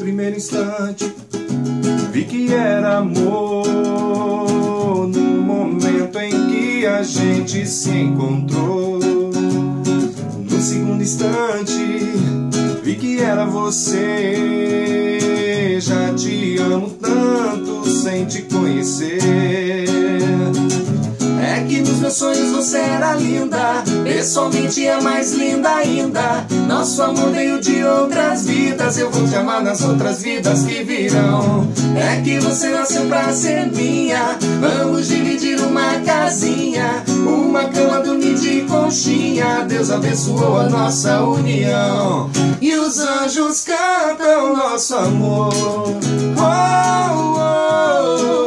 primeiro instante vi que era amor. No momento em que a gente se encontrou, no segundo instante vi que era você. Já te amo tanto sem te conhecer. É que nos meus sonhos você era linda, pessoalmente é mais linda ainda. Nosso amor veio de outras vidas, eu vou te amar nas outras vidas que virão. É que você nasceu pra ser minha, vamos dividir uma casinha, uma cama, dormir de conchinha. Deus abençoou a nossa união e os anjos cantam nosso amor. Oh, oh, oh.